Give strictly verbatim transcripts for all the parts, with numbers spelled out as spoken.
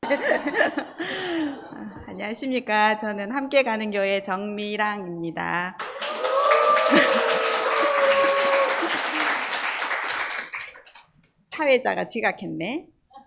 안녕하십니까. 저는 함께 가는 교회 정미랑입니다. 사회자가 지각했네.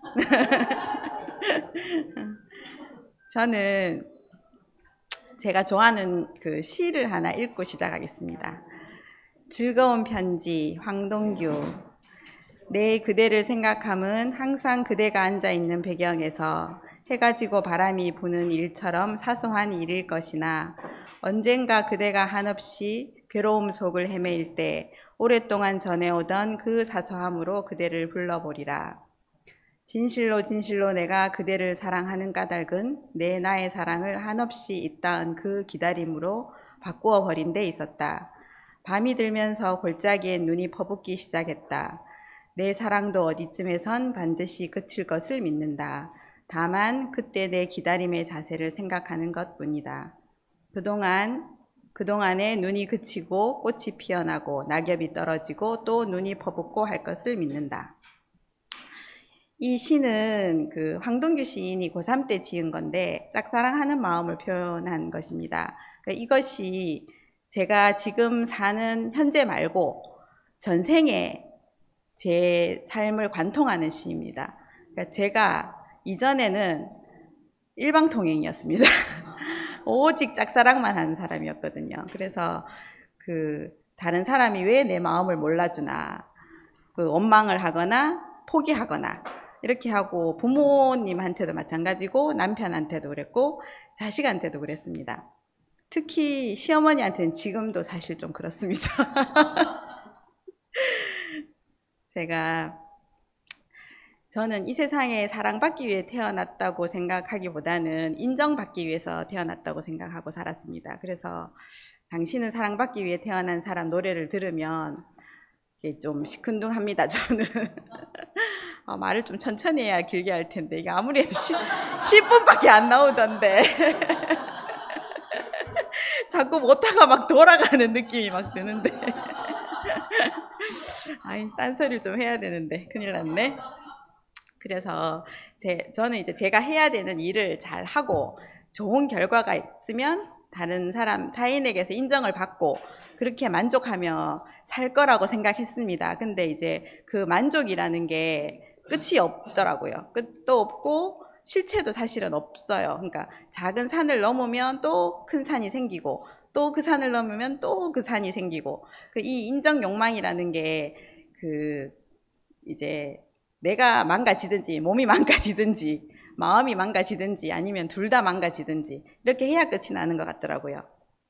저는 제가 좋아하는 그 시를 하나 읽고 시작하겠습니다. 즐거운 편지, 황동규. 내 그대를 생각함은 항상 그대가 앉아있는 배경에서 해가 지고 바람이 부는 일처럼 사소한 일일 것이나 언젠가 그대가 한없이 괴로움 속을 헤매일 때 오랫동안 전해오던 그 사소함으로 그대를 불러보리라. 진실로 진실로 내가 그대를 사랑하는 까닭은 내 나의 사랑을 한없이 있다은 그 기다림으로 바꾸어 버린 데 있었다. 밤이 들면서 골짜기에 눈이 퍼붓기 시작했다. 내 사랑도 어디쯤에선 반드시 그칠 것을 믿는다. 다만 그때 내 기다림의 자세를 생각하는 것뿐이다. 그동안, 그동안에 눈이 그치고 꽃이 피어나고 낙엽이 떨어지고 또 눈이 퍼붓고 할 것을 믿는다. 이 시는 그 황동규 시인이 고삼 때 지은 건데 짝사랑하는 마음을 표현한 것입니다. 그러니까 이것이 제가 지금 사는 현재 말고 전생에 제 삶을 관통하는 시입니다. 그러니까 제가 이전에는 일방통행이었습니다. 오직 짝사랑만 하는 사람이었거든요. 그래서 그 다른 사람이 왜 내 마음을 몰라주나, 그 원망을 하거나 포기하거나 이렇게 하고 부모님한테도 마찬가지고 남편한테도 그랬고 자식한테도 그랬습니다. 특히 시어머니한테는 지금도 사실 좀 그렇습니다. 제가 저는 이 세상에 사랑받기 위해 태어났다고 생각하기보다는 인정받기 위해서 태어났다고 생각하고 살았습니다. 그래서 당신은 사랑받기 위해 태어난 사람 노래를 들으면 좀 시큰둥합니다. 저는 어, 말을 좀 천천히 해야 길게 할 텐데 이게 아무리 해도 십 분밖에 안 나오던데 자꾸 못하가 막 돌아가는 느낌이 막 드는데 아이, 딴소리를 좀 해야 되는데 큰일 났네. 그래서 제, 저는 이제 제가 해야 되는 일을 잘 하고 좋은 결과가 있으면 다른 사람, 타인에게서 인정을 받고 그렇게 만족하며 살 거라고 생각했습니다. 근데 이제 그 만족이라는 게 끝이 없더라고요. 끝도 없고 실체도 사실은 없어요. 그러니까 작은 산을 넘으면 또 큰 산이 생기고 또 그 산을 넘으면 또 그 산이 생기고 그 이 인정 욕망이라는 게 그 이제 내가 망가지든지 몸이 망가지든지 마음이 망가지든지 아니면 둘 다 망가지든지 이렇게 해야 끝이 나는 것 같더라고요.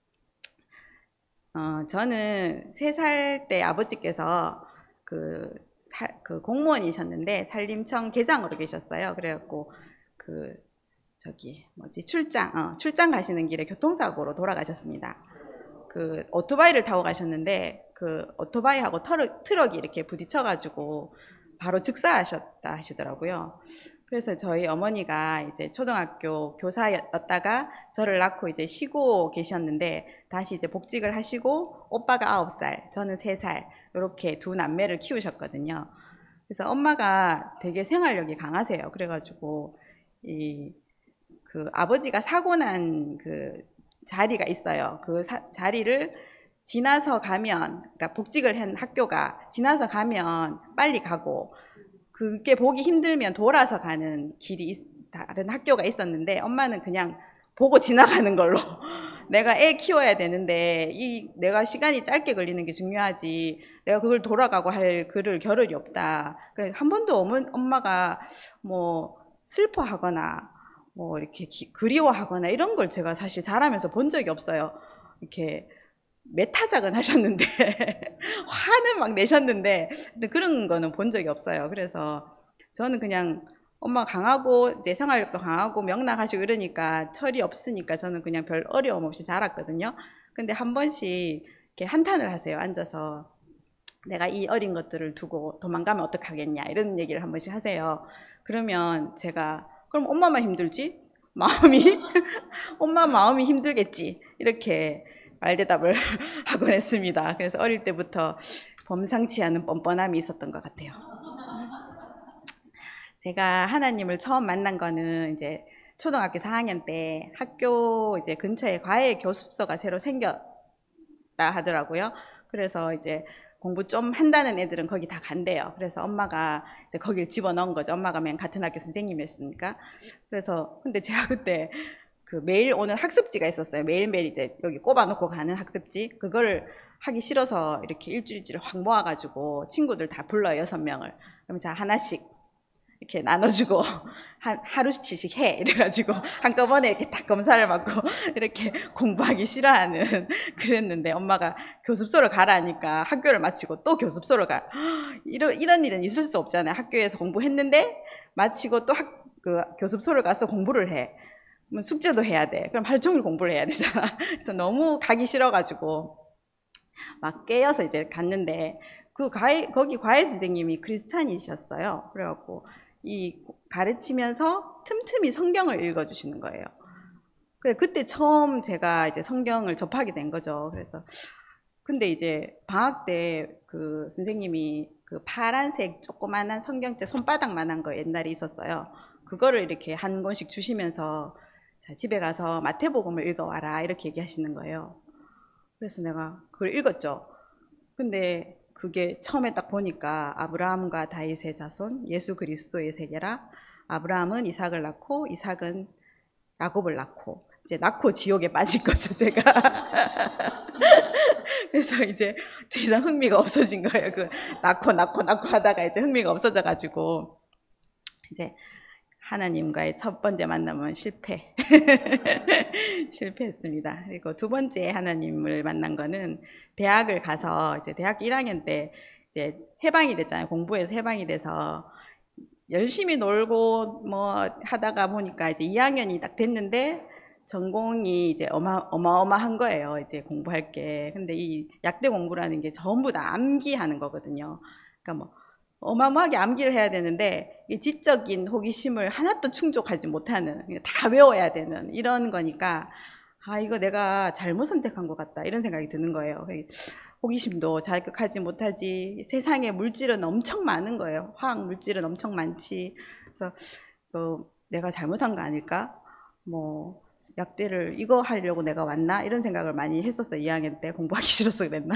어, 저는 세 살 때 아버지께서 그, 사, 그 공무원이셨는데 산림청 계장으로 계셨어요. 그래갖고 그 저기 뭐지 출장 어, 출장 가시는 길에 교통사고로 돌아가셨습니다. 그 오토바이를 타고 가셨는데 그 오토바이하고 트럭, 트럭이 이렇게 부딪혀가지고 바로 즉사하셨다 하시더라고요. 그래서 저희 어머니가 이제 초등학교 교사였다가 저를 낳고 이제 쉬고 계셨는데 다시 이제 복직을 하시고 오빠가 아홉 살, 저는 세 살 이렇게 두 남매를 키우셨거든요. 그래서 엄마가 되게 생활력이 강하세요. 그래가지고 이 그 아버지가 사고 난 그 자리가 있어요. 그 사, 자리를 지나서 가면, 그러니까 복직을 한 학교가 지나서 가면 빨리 가고 그게 보기 힘들면 돌아서 가는 길이 다른 학교가 있었는데 엄마는 그냥 보고 지나가는 걸로 내가 애 키워야 되는데 이 내가 시간이 짧게 걸리는 게 중요하지 내가 그걸 돌아가고 할 그럴 겨를이 없다. 한 번도 엄마가 뭐 슬퍼하거나 뭐 이렇게 기, 그리워하거나 이런 걸 제가 사실 자라면서 본 적이 없어요. 이렇게 매타작은 하셨는데 화는 막 내셨는데 근데 그런 거는 본 적이 없어요. 그래서 저는 그냥 엄마 강하고 이제 생활력도 강하고 명랑하시고 이러니까 철이 없으니까 저는 그냥 별 어려움 없이 자랐거든요. 근데 한 번씩 이렇게 한탄을 하세요. 앉아서 내가 이 어린 것들을 두고 도망가면 어떡하겠냐 이런 얘기를 한 번씩 하세요. 그러면 제가 그럼 엄마만 힘들지? 마음이? 엄마 마음이 힘들겠지? 이렇게 말대답을 하곤 했습니다. 그래서 어릴 때부터 범상치 않은 뻔뻔함이 있었던 것 같아요. 제가 하나님을 처음 만난 거는 이제 초등학교 사 학년 때 학교 이제 근처에 과외 교습소가 새로 생겼다 하더라고요. 그래서 이제 공부 좀 한다는 애들은 거기 다 간대요. 그래서 엄마가 이제 거길 집어넣은 거죠. 엄마가 맨 같은 학교 선생님이었으니까. 그래서 근데 제가 그때 그 매일 오는 학습지가 있었어요. 매일매일 이제 여기 꼽아놓고 가는 학습지. 그거를 하기 싫어서 이렇게 일주일치를 확 모아가지고 친구들 다 불러요. 여섯 명을. 그럼 자 하나씩 이렇게 나눠주고 한 하루씩씩 해 이래가지고 한꺼번에 이렇게 딱 검사를 받고 이렇게 공부하기 싫어하는 그랬는데 엄마가 교습소를 가라니까 학교를 마치고 또 교습소를 가. 이런 이런 일은 있을 수 없잖아요. 학교에서 공부했는데 마치고 또 학, 그 교습소를 가서 공부를 해. 그럼 숙제도 해야 돼. 그럼 하루 종일 공부를 해야 되잖아. 그래서 너무 가기 싫어가지고 막 깨어서 이제 갔는데 그 과외, 거기 과외 선생님이 크리스찬이셨어요. 그래갖고 이 가르치면서 틈틈이 성경을 읽어주시는 거예요. 그래 그때 처음 제가 이제 성경을 접하게 된 거죠. 그래서 근데 이제 방학 때 그 선생님이 그 파란색 조그만한 성경책 손바닥만한 거 옛날에 있었어요. 그거를 이렇게 한 권씩 주시면서 자, 집에 가서 마태복음을 읽어와라 이렇게 얘기하시는 거예요. 그래서 내가 그걸 읽었죠. 근데 그게 처음에 딱 보니까 아브라함과 다윗의 자손 예수 그리스도의 세계라. 아브라함은 이삭을 낳고 이삭은 야곱을 낳고 이제 낳고 지옥에 빠진 거죠 제가. 그래서 이제 더 이상 흥미가 없어진 거예요. 그 낳고 낳고 낳고 하다가 이제 흥미가 없어져가지고 이제 하나님과의 첫 번째 만남은 실패. 실패했습니다. 그리고 두 번째 하나님을 만난 거는 대학을 가서 이제 대학교 일 학년 때 이제 해방이 됐잖아요. 공부해서 해방이 돼서 열심히 놀고 뭐 하다가 보니까 이제 이 학년이 딱 됐는데 전공이 이제 어마, 어마어마한 거예요. 이제 공부할 게. 근데 이 약대 공부라는 게 전부 다 암기하는 거거든요. 그러니까 뭐 어마어마하게 암기를 해야 되는데 이 지적인 호기심을 하나도 충족하지 못하는 다 외워야 되는 이런 거니까 아 이거 내가 잘못 선택한 것 같다 이런 생각이 드는 거예요. 호기심도 자극하지 못하지 세상에 물질은 엄청 많은 거예요. 화학 물질은 엄청 많지. 그래서 어, 내가 잘못한 거 아닐까? 뭐 약대를 이거 하려고 내가 왔나? 이런 생각을 많이 했었어요. 이 학년 때 공부하기 싫어서 그랬나?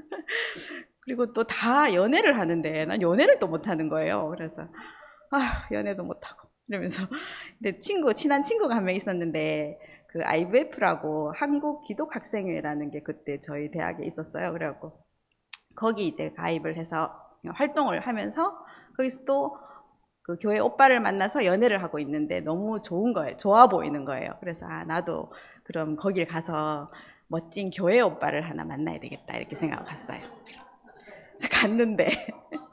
그리고 또 다 연애를 하는데 난 연애를 또 못하는 거예요. 그래서 아 연애도 못하고 이러면서 근데 친구 친한 친구가 한 명 있었는데 그 아이브이에프라고 한국 기독학생회라는 게 그때 저희 대학에 있었어요. 그래갖고 거기 이제 가입을 해서 활동을 하면서 거기서 또 그 교회 오빠를 만나서 연애를 하고 있는데 너무 좋은 거예요. 좋아 보이는 거예요. 그래서 아 나도 그럼 거길 가서 멋진 교회 오빠를 하나 만나야 되겠다 이렇게 생각하고 갔어요. 그래서 갔는데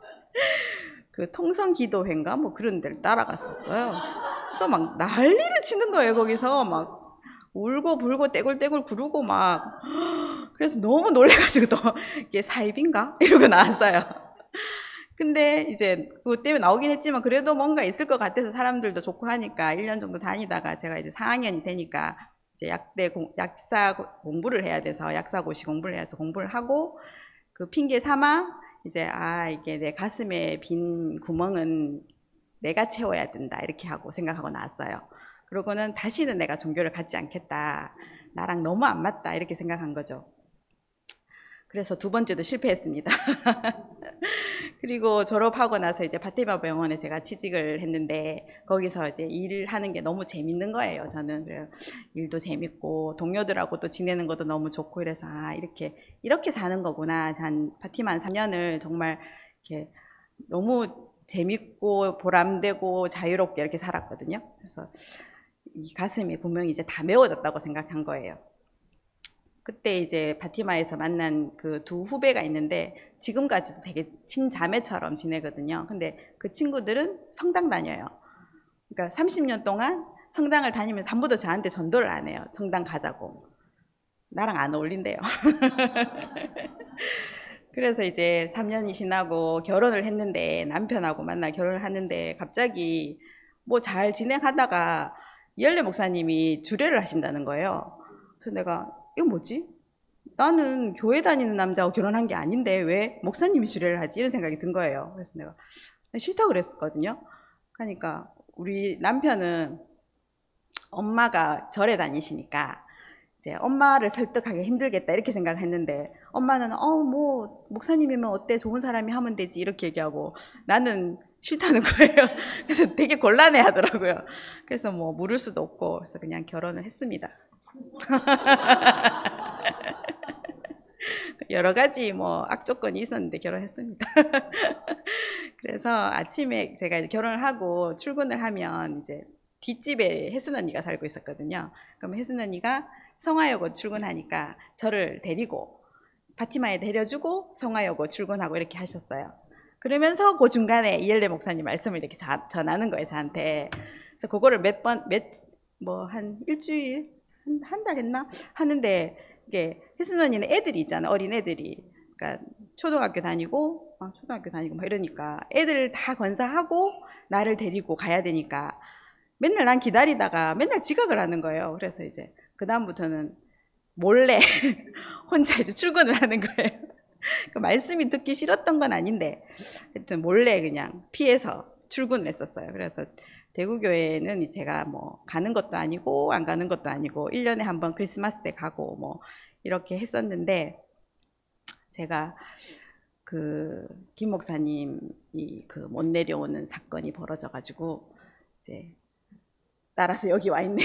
그 통성기도회인가 뭐 그런 데를 따라갔었어요. 그래서 막 난리를 치는 거예요. 거기서 막 울고 불고 떼굴떼굴 구르고 막 그래서 너무 놀래가지고 또 이게 사입인가 이러고 나왔어요. 근데 이제 그것 때문에 나오긴 했지만 그래도 뭔가 있을 것 같아서 사람들도 좋고 하니까 일 년 정도 다니다가 제가 이제 사 학년이 되니까 이제 약대 공, 약사 공부를 해야 돼서 약사고시 공부를 해서 공부를 하고 그 핑계 삼아 이제 아 이게 내 가슴에 빈 구멍은 내가 채워야 된다 이렇게 하고 생각하고 나왔어요. 그러고는 다시는 내가 종교를 갖지 않겠다. 나랑 너무 안 맞다 이렇게 생각한 거죠. 그래서 두 번째도 실패했습니다. 그리고 졸업하고 나서 이제 바티마 병원에 제가 취직을 했는데 거기서 이제 일을 하는 게 너무 재밌는 거예요. 저는 그래서 일도 재밌고 동료들하고 또 지내는 것도 너무 좋고 그래서 아 이렇게 이렇게 사는 거구나. 한 바티마 한 삼 년을 정말 이렇게 너무 재밌고 보람되고 자유롭게 이렇게 살았거든요. 그래서 이 가슴이 분명히 이제 다 메워졌다고 생각한 거예요. 그때 이제 바티마에서 만난 그 두 후배가 있는데 지금까지도 되게 친자매처럼 지내거든요. 근데 그 친구들은 성당 다녀요. 그러니까 삼십 년 동안 성당을 다니면서 한 번도 저한테 전도를 안 해요. 성당 가자고. 나랑 안 어울린대요. 그래서 이제 삼 년이 지나고 결혼을 했는데 남편하고 만나 결혼을 하는데 갑자기 뭐 잘 진행하다가 이열래 목사님이 주례를 하신다는 거예요. 그래서 내가 이거 뭐지? 나는 교회 다니는 남자하고 결혼한 게 아닌데 왜 목사님이 주례를 하지? 이런 생각이 든 거예요. 그래서 내가 싫다고 그랬었거든요. 그러니까 우리 남편은 엄마가 절에 다니시니까 이제 엄마를 설득하기 힘들겠다 이렇게 생각했는데, 엄마는 어 뭐 목사님이면 어때, 좋은 사람이 하면 되지 이렇게 얘기하고, 나는 싫다는 거예요. 그래서 되게 곤란해 하더라고요. 그래서 뭐 물을 수도 없고, 그래서 그냥 결혼을 했습니다. 여러 가지 뭐 악조건이 있었는데 결혼했습니다. 그래서 아침에 제가 이제 결혼을 하고 출근을 하면 이제 뒷집에 혜순 언니가 살고 있었거든요. 그럼 혜순 언니가 성화여고 출근하니까 저를 데리고 파티마에 데려주고 성화여고 출근하고 이렇게 하셨어요. 그러면서 그 중간에 이엘레 목사님 말씀을 이렇게 자, 전하는 거예요, 저한테. 그래서 그거를 몇 번, 몇, 뭐, 한 일주일, 한, 한 달 했나? 하는데, 이게, 혜순 언니는 애들이 있잖아, 어린 애들이. 그러니까, 초등학교 다니고, 아, 초등학교 다니고, 뭐 이러니까, 애들 다 건사하고, 나를 데리고 가야 되니까, 맨날 난 기다리다가 맨날 지각을 하는 거예요. 그래서 이제, 그다음부터는 몰래, 혼자 이제 출근을 하는 거예요. 그 말씀이 듣기 싫었던 건 아닌데 하여튼 몰래 그냥 피해서 출근을 했었어요. 그래서 대구교회는 제가 뭐 가는 것도 아니고 안 가는 것도 아니고 일 년에 한 번 크리스마스 때 가고 뭐 이렇게 했었는데, 제가 그 김 목사님이 그 못 내려오는 사건이 벌어져 가지고 이제 따라서 여기 와 있네요.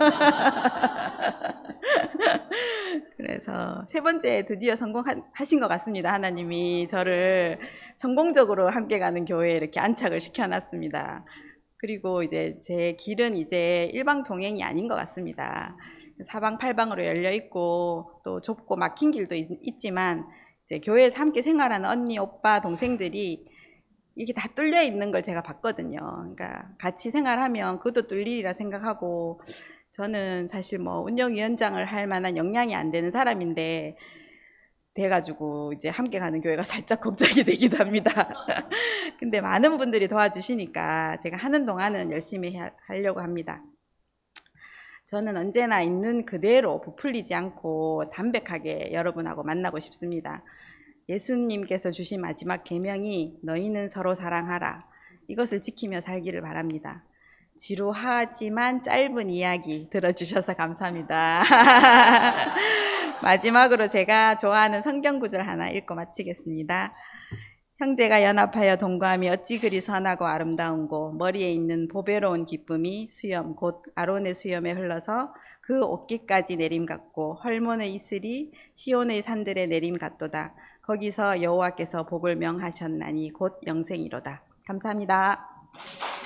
그래서 세 번째 드디어 성공하신 것 같습니다. 하나님이 저를 성공적으로 함께 가는 교회에 이렇게 안착을 시켜놨습니다. 그리고 이제 제 길은 이제 일방 통행이 아닌 것 같습니다. 사방팔방으로 열려 있고 또 좁고 막힌 길도 있, 있지만 이제 교회에서 함께 생활하는 언니, 오빠, 동생들이 이게 다 뚫려 있는 걸 제가 봤거든요. 그러니까 같이 생활하면 그것도 뚫리리라 생각하고, 저는 사실 뭐 운영위원장을 할 만한 역량이 안 되는 사람인데 돼가지고 이제 함께 가는 교회가 살짝 걱정이 되기도 합니다. 근데 많은 분들이 도와주시니까 제가 하는 동안은 열심히 하려고 합니다. 저는 언제나 있는 그대로 부풀리지 않고 담백하게 여러분하고 만나고 싶습니다. 예수님께서 주신 마지막 계명이 너희는 서로 사랑하라, 이것을 지키며 살기를 바랍니다. 지루하지만 짧은 이야기 들어주셔서 감사합니다. 마지막으로 제가 좋아하는 성경 구절 하나 읽고 마치겠습니다. 형제가 연합하여 동거함이 어찌 그리 선하고 아름다운고, 머리에 있는 보배로운 기쁨이 수염 곧 아론의 수염에 흘러서 그 옷깃까지 내림 같고, 헐몬의 이슬이 시온의 산들에 내림 같도다. 거기서 여호와께서 복을 명하셨나니 곧 영생이로다. 감사합니다.